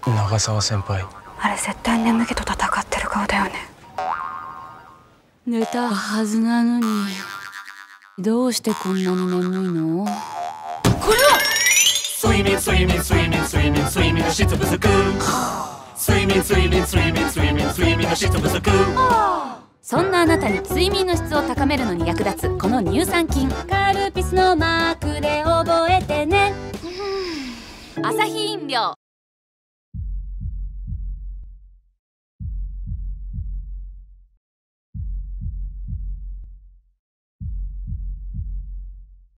長澤先輩、 あれ絶対眠気と戦ってる顔だよね。 寝たはずなのにどうしてこんなに眠いの？これは睡眠の質不足。睡眠の質不足。 そんなあなたに睡眠の質を高めるのに役立つこの乳酸菌、カルピスのマークで覚えてね。アサヒ飲料。